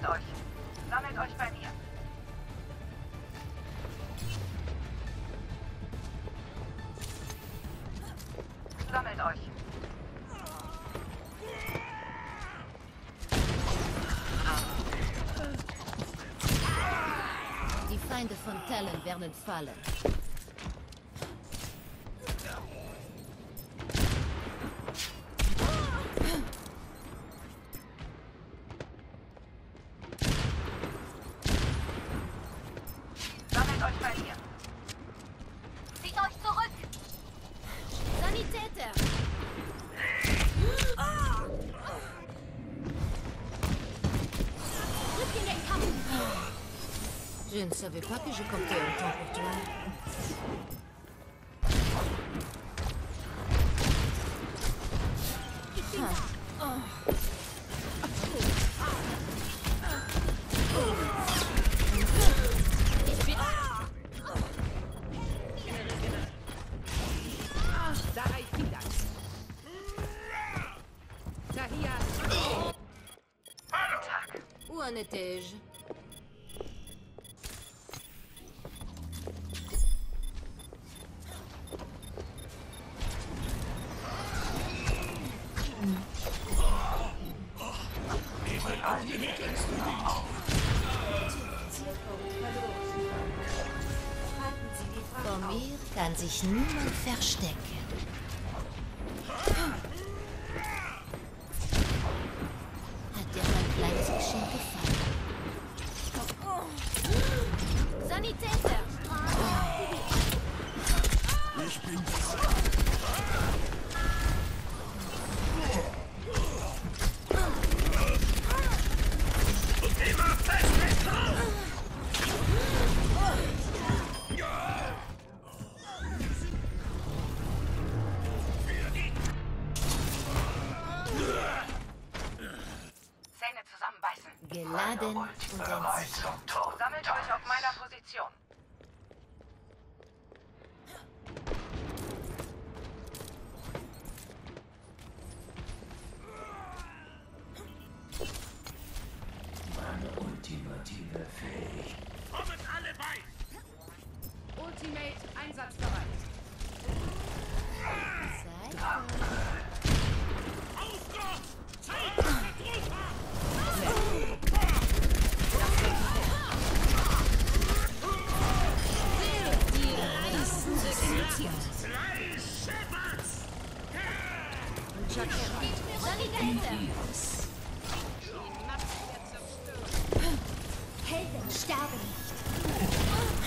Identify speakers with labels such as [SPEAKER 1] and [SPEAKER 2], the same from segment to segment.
[SPEAKER 1] Sammelt euch. Sammelt euch bei mir. Sammelt euch.
[SPEAKER 2] Die Feinde von Talon werden fallen.
[SPEAKER 1] Sammelt euch bei mir.
[SPEAKER 3] Zieht euch zurück!
[SPEAKER 2] Sanitäter!
[SPEAKER 3] Rückt in den Kampf!
[SPEAKER 2] Je ne savais pas que je comptais autant pour toi. Où en étais-je? Vor mir kann sich niemand verstecken. Hat dir mein kleines Geschenk gefallen?
[SPEAKER 3] Sanitäter!
[SPEAKER 4] Ich bin immer fest!
[SPEAKER 1] Zähne zusammenbeißen.
[SPEAKER 2] Geladen und entsichert.
[SPEAKER 1] Sammelt euch auf meiner Position.
[SPEAKER 4] Meine ultimative Fähigkeit. Kommen alle bei!
[SPEAKER 1] Ultimate einsatzbereit.
[SPEAKER 2] Seid
[SPEAKER 4] Aufgott! Zeit für Drucker! Drei Shepherds!
[SPEAKER 3] Sanitäter! Helden sterben nicht!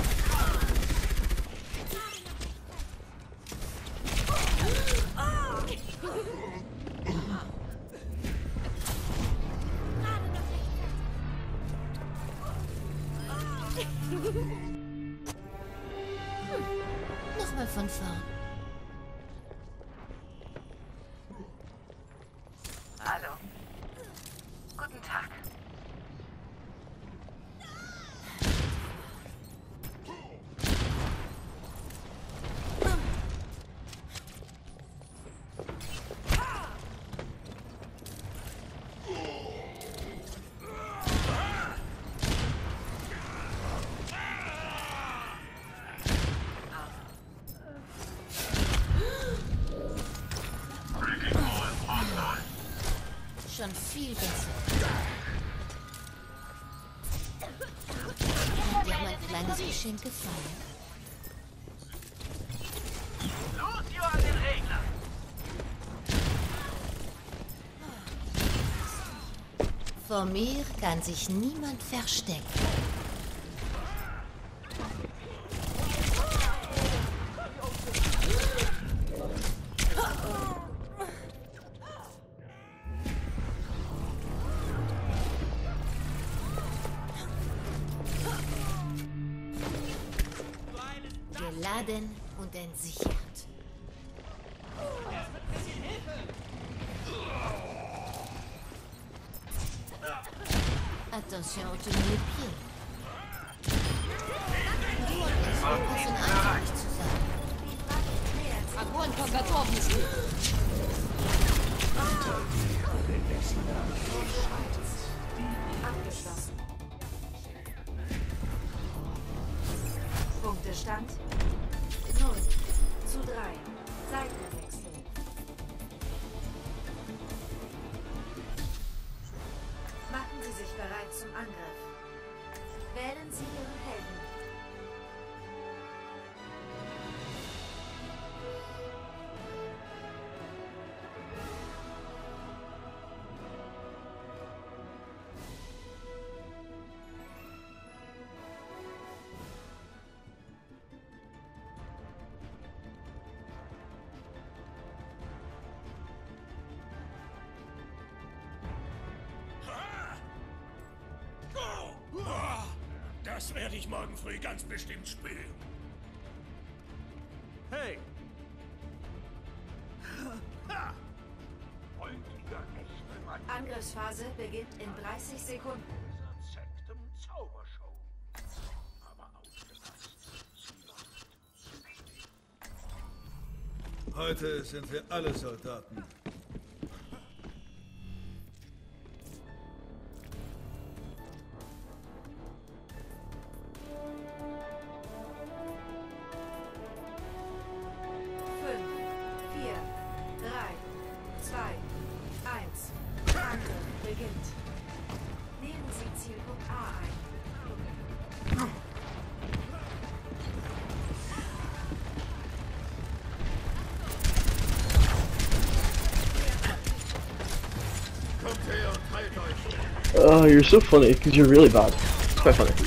[SPEAKER 2] nochmal von vorn.
[SPEAKER 1] Hallo. Guten Tag.
[SPEAKER 2] Schon viel besser. Hat dir mein kleines Geschenk gefallen?
[SPEAKER 1] Lucio an den Regler.
[SPEAKER 2] Vor mir kann sich niemand verstecken. Geladen und entsichert. Attention, tenez les pieds. Du und ich passen einfach nicht zusammen. Огонь по готовности.
[SPEAKER 5] bereit zum Angriff. Wählen Sie Ihren Helden.
[SPEAKER 4] Das werde ich morgen früh ganz bestimmt spielen.
[SPEAKER 6] Hey!
[SPEAKER 4] Freundlicher Echtmann.
[SPEAKER 5] Angriffsphase beginnt in 30 Sekunden.
[SPEAKER 4] Sektem Zaubershow. Aber aufgepasst.
[SPEAKER 6] Heute sind wir alle Soldaten.
[SPEAKER 7] Oh, you're so funny because you're really bad. It's quite funny.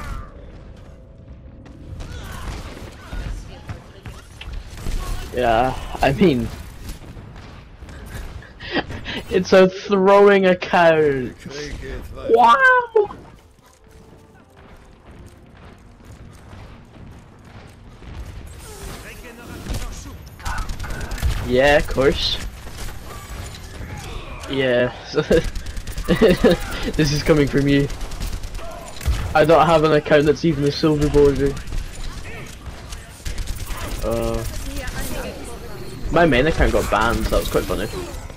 [SPEAKER 7] Yeah, I mean, it's a throwing account. Wow. Yeah, of course. Yeah. This is coming from you. I don't have an account that's even a silver border. My main account got banned, so that was quite funny.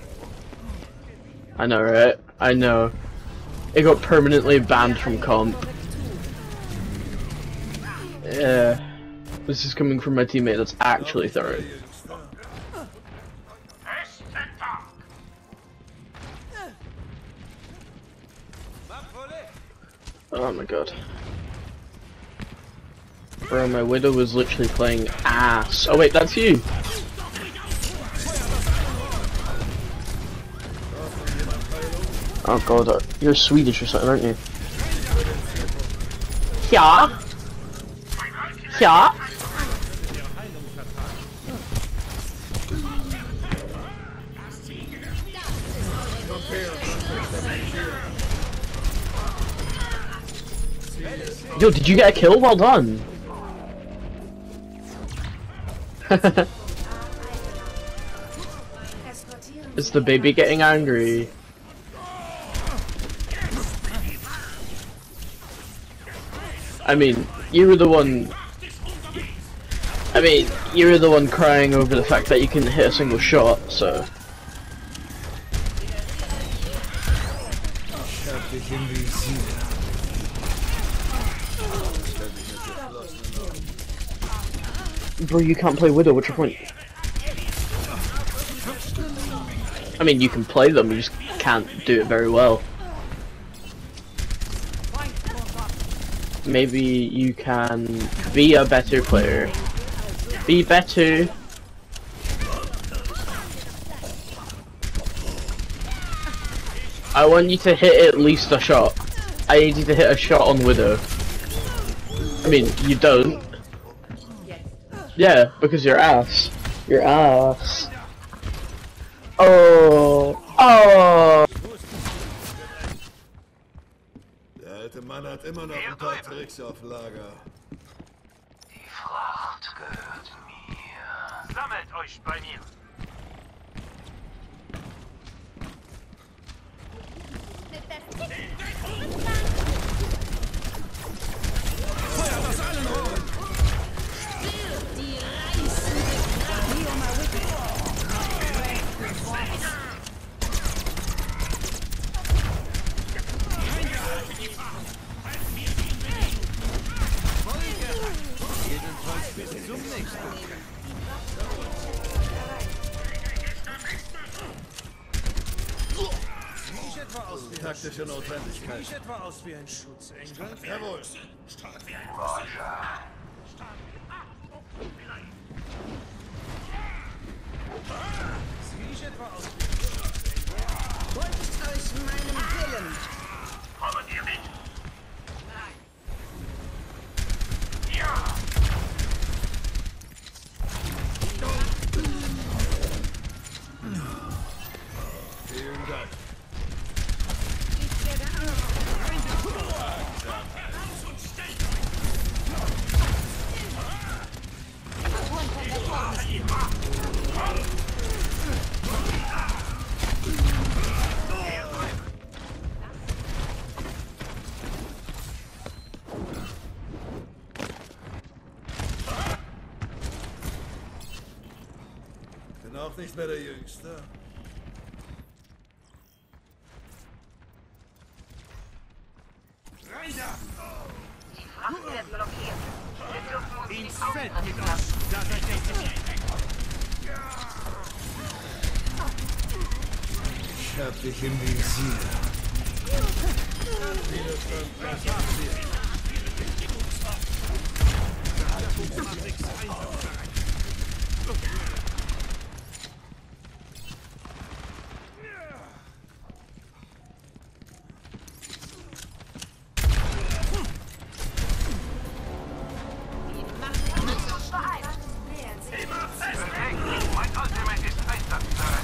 [SPEAKER 7] I know, right? I know. It got permanently banned from comp. Yeah. This is coming from my teammate that's actually thorough. Oh my god. Bro, my Widow was literally playing ass. Oh wait, that's you! Oh god, you're Swedish or something, aren't you? Yeah? Yeah? Yo, did you get a kill? Well done! Is the baby getting angry? I mean, you were the one... you were the one crying over the fact that you couldn't hit a single shot, so... Bro, you can't play Widow, what's your point? I mean, you can play them, you just can't do it very well. Maybe you can be a better player. Be better. I want you to hit at least a shot. I need you to hit a shot on Widow. I mean, you don't. Yeah, because you're ass. You're ass. Oh. Oh.
[SPEAKER 6] Der alte Mann hat immer noch ein paar Tricks auf Lager.
[SPEAKER 1] Die Fracht gehört mir. Sammelt euch bei mir.
[SPEAKER 6] taktische Notwendigkeit.
[SPEAKER 4] Sieht etwa aus wie ein Schutzengel.
[SPEAKER 6] Jawohl.
[SPEAKER 4] Stark wie ein
[SPEAKER 1] Roger.
[SPEAKER 4] Sieht etwa aus wie
[SPEAKER 8] Folgt euch meinem Willen.
[SPEAKER 1] Kommen ihr mit? Ja!
[SPEAKER 6] Vielen Dank. Bin auch nicht mehr der Jüngste.
[SPEAKER 4] Rein da!
[SPEAKER 1] Die Fracht wird blockiert. Wir dürfen uns
[SPEAKER 4] Ins
[SPEAKER 1] nicht
[SPEAKER 4] Feld
[SPEAKER 1] aufhalten
[SPEAKER 4] mit
[SPEAKER 1] lassen.
[SPEAKER 4] uns! Da seid ihr sicher!
[SPEAKER 6] Ich hab dich im Visier. Widerstand, das haben wir.
[SPEAKER 1] Perfekt. Mein Ultimate ist einsatzbereit.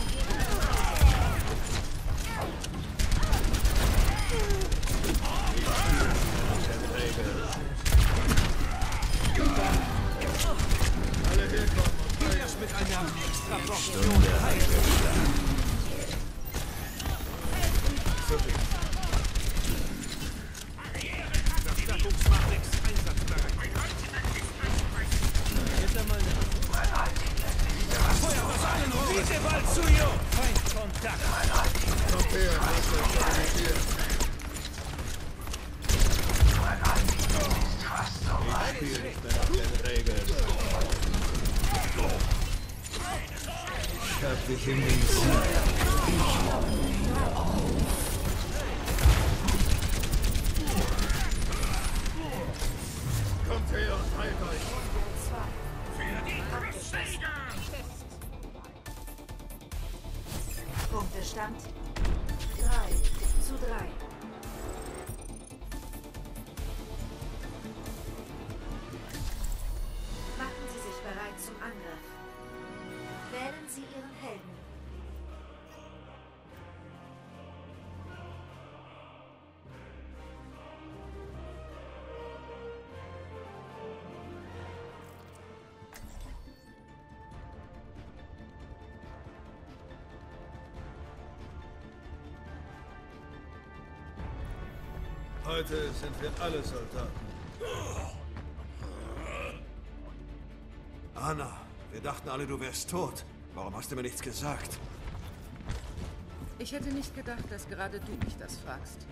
[SPEAKER 6] Alle herkommen und
[SPEAKER 4] Erst mit einer extra Portion Heilung. Verstärkungsmatrix einsatzbereit. Hinter meine Feuer aus allen Rohren! Bitte bald zu ihr! Feindkontakt!
[SPEAKER 6] kommt her, lasst euch stabilisieren. Ich spiele nicht mehr nach den Regeln. Ich hab dich im Visier. Kommt her und heilt euch.
[SPEAKER 5] Punktestand 3:3. Machen Sie sich bereit zum Angriff. Wählen Sie Ihren Helden.
[SPEAKER 6] Heute sind wir alle Soldaten.
[SPEAKER 9] Anna, wir dachten alle, du wärst tot. Warum hast du mir nichts gesagt?
[SPEAKER 8] Ich hätte nicht gedacht, dass gerade du mich das fragst.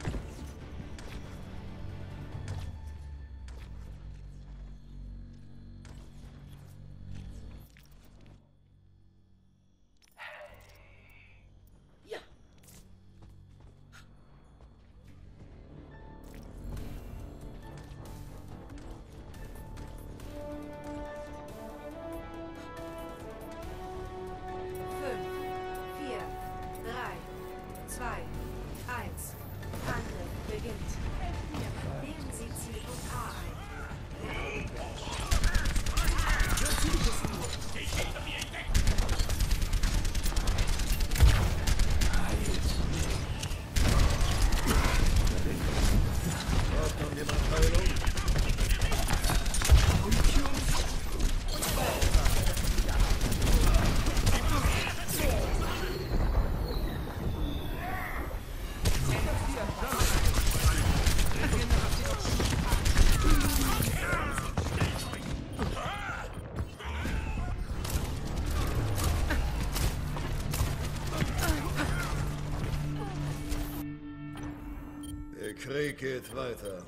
[SPEAKER 6] Der Krieg geht weiter.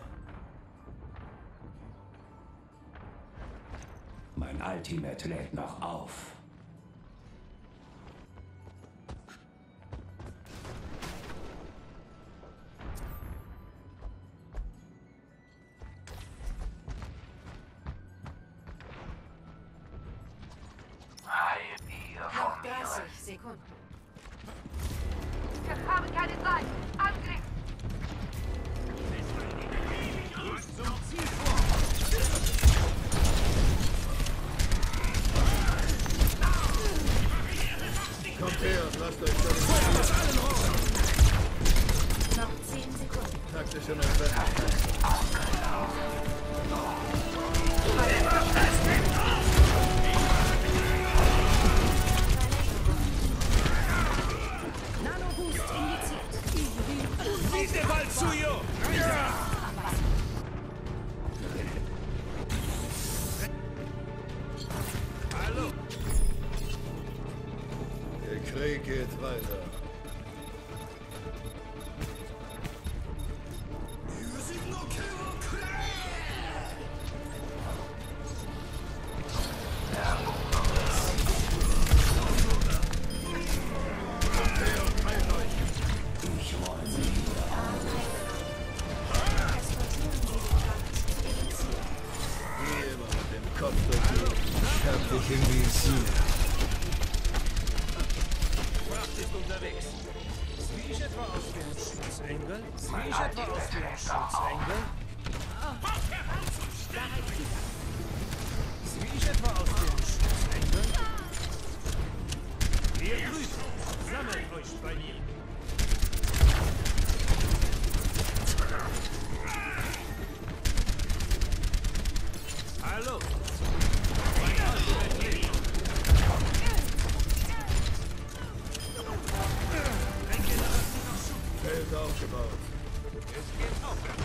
[SPEAKER 10] Mein Ultimate lädt noch auf.
[SPEAKER 1] Zeit! Angriff! Zum Ziel vor!
[SPEAKER 6] Kommt her, lasst euch stabilisieren.
[SPEAKER 5] Noch 10 Sekunden.
[SPEAKER 6] Taktische Notwendigkeit.
[SPEAKER 8] Nano-Boost injiziert.
[SPEAKER 4] Diese Ball zu ihr! Hallo!
[SPEAKER 6] Der Krieg geht weiter.
[SPEAKER 9] Ich hab dich im Visier.
[SPEAKER 4] Fracht ist unterwegs. Wie ich etwa aus dem Schutzengel? Wie ich etwa aus dem Schutzengel? Wie ich etwa aus dem Schutzengel? Ihr drüben, sammelt euch bei mir. Hallo.
[SPEAKER 6] Feld aufgebaut.
[SPEAKER 4] Es geht aufwärts.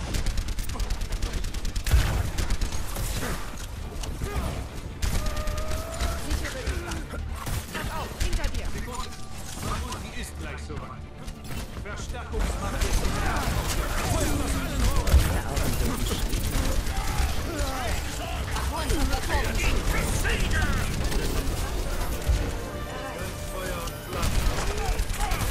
[SPEAKER 8] Sichere die Flanke. Pass auf, hinter dir.
[SPEAKER 4] Und die ist gleich soweit. Verstärkungsmacht ist Feuer aus allen Rohren.
[SPEAKER 6] Feuer und Flammen.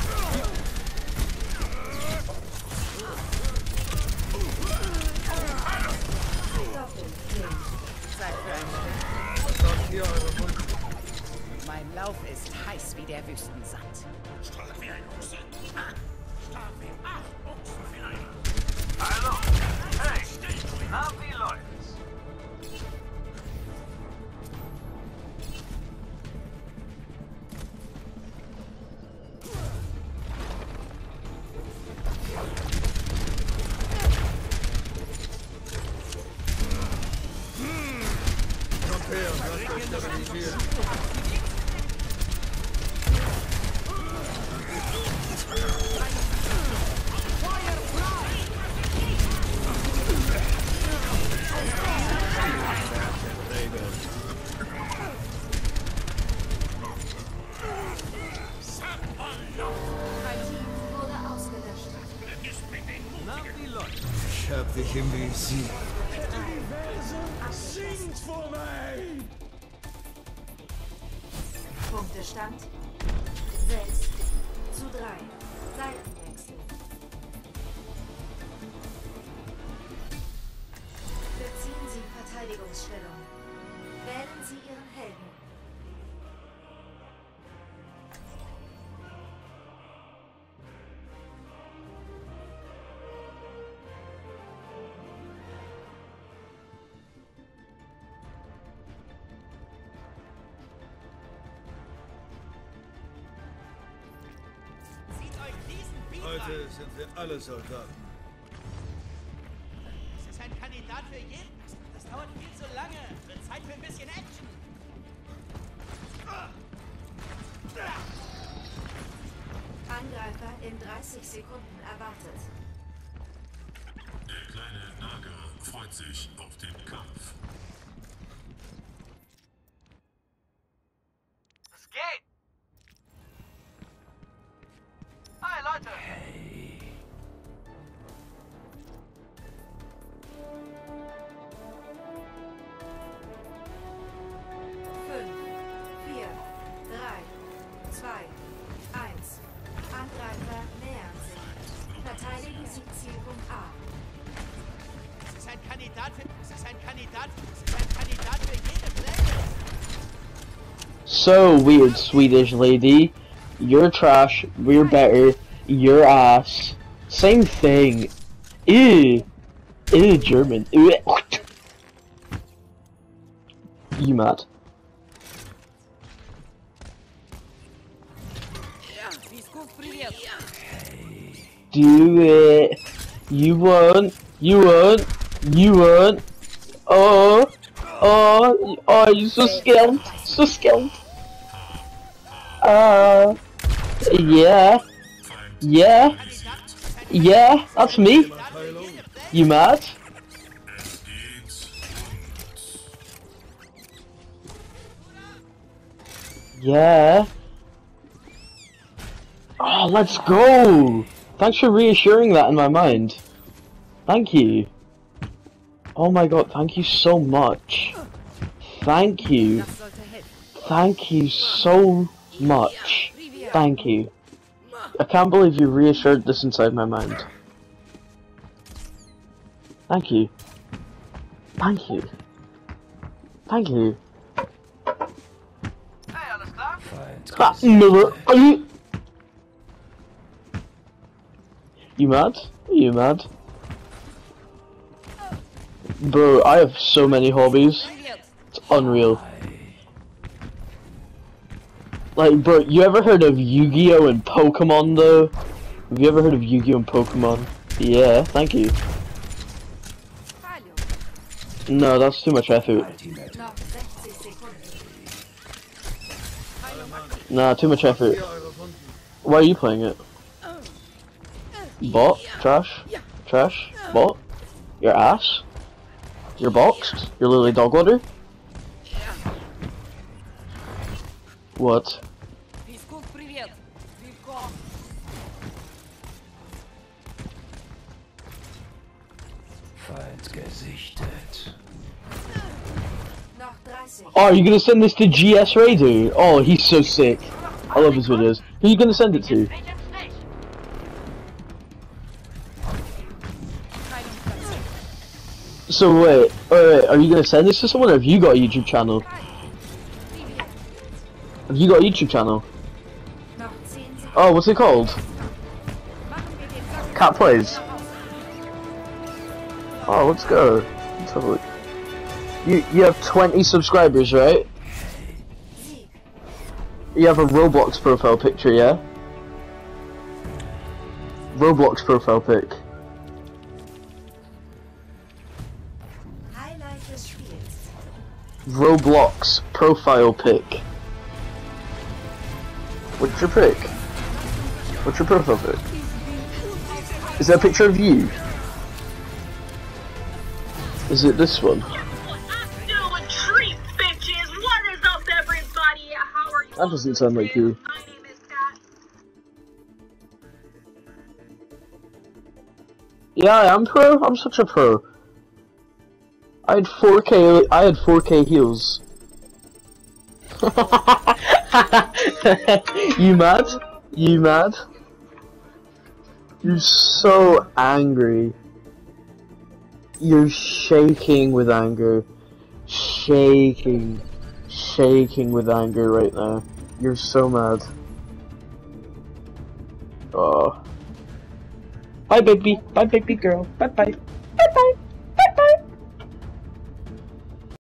[SPEAKER 8] Zeit für ein Schritt.
[SPEAKER 6] Sorgt hier eure Wunden.
[SPEAKER 8] Mein Lauf ist heiß wie der Wüstensand.
[SPEAKER 4] Stark wie ein Ochse. Stark wie 8 Ochsen vielleicht.
[SPEAKER 1] Hallo! Hey! Na, wie läuft's?
[SPEAKER 6] Kommt her, lasst euch stabilisieren.
[SPEAKER 5] Wurde ausgelöscht.
[SPEAKER 4] Na, wie läuft's?
[SPEAKER 9] Ich hab dich im Visier.
[SPEAKER 4] Singt vorbei!
[SPEAKER 5] Punktestand 6:3. Seitenwechsel. Beziehen Sie Verteidigungsstellung. Wählen Sie Ihren Helden.
[SPEAKER 6] Heute sind wir alle Soldaten.
[SPEAKER 11] Das ist ein Kandidat für jeden. Das dauert viel zu lange. Wird Zeit für ein bisschen Action.
[SPEAKER 5] Angreifer in 30 Sekunden erwartet.
[SPEAKER 12] Der kleine Nager freut sich auf den Kampf.
[SPEAKER 1] Es geht! Hi, Leute!
[SPEAKER 10] Hey.
[SPEAKER 5] 5, 4, 3, 2, 1. Angreifer nähern sich. Verteidigen Sie Zielpunkt A.
[SPEAKER 11] Das ist ein Kandidat für. Das ist ein Kandidat. Das ist ein Kandidat für jede Playlist.
[SPEAKER 7] So weird, Swedish lady. You're trash, we're better. Your ass. Same thing. Ew. Ew, German. Ew. You mad? Do it. You won't. You won't. You won't. Oh. Oh. Oh, you're so skilled. So skilled. Yeah. Yeah. Yeah, that's me. You mad? Yeah. Oh, let's go! Thanks for reassuring that in my mind. Thank you. Oh my god, thank you so much. Thank you. Thank you so much. Thank you. I can't believe you reassured this inside my mind. Thank you. Thank you. Thank you. Ha, never. You mad? Are you mad? Bro, I have so many hobbies. It's unreal. Like, bro, you ever heard of Yu-Gi-Oh! And Pokemon, though? Have you ever heard of Yu-Gi-Oh! And Pokemon? Yeah, thank you. No, that's too much effort. Nah, too much effort. Why are you playing it? Bot? Trash? Trash? Bot? Your ass? You're boxed? You're literally dog water? What? Oh, are you gonna send this to GS Raider? Oh, he's so sick. I love his videos. Who are you gonna send it to? So wait, are you gonna send this to someone, or have you got a YouTube channel? Have you got a YouTube channel? Oh, what's it called? Cat Plays. Oh, let's go. Let's have a look. You have 20 subscribers, right? You have a Roblox profile picture, yeah? Roblox profile pic. Roblox profile pic. What's your pic? What's your profile pic? Is that a picture of you? Is it this one? That doesn't sound like you. Yeah, I'm pro. I'm such a pro. I had 4K heals. You mad? You mad? You're so angry. You're shaking with anger. Shaking with anger right now. You're so mad. Oh. Bye baby girl. Bye bye. Bye bye.